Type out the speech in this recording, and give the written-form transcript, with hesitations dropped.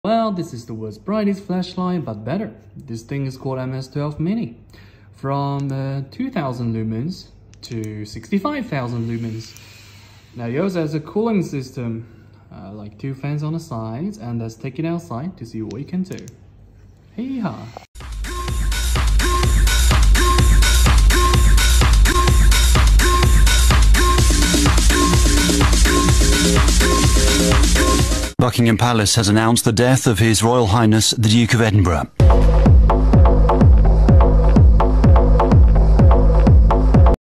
Well, this is the world's brightest flashlight, but better. This thing is called MS-12 Mini. From 2000 lumens to 65,000 lumens. Now it also has a cooling system, like 2 fans on the sides, and let's take it outside to see what we can do. Hee-haw! Buckingham Palace has announced the death of His Royal Highness the Duke of Edinburgh.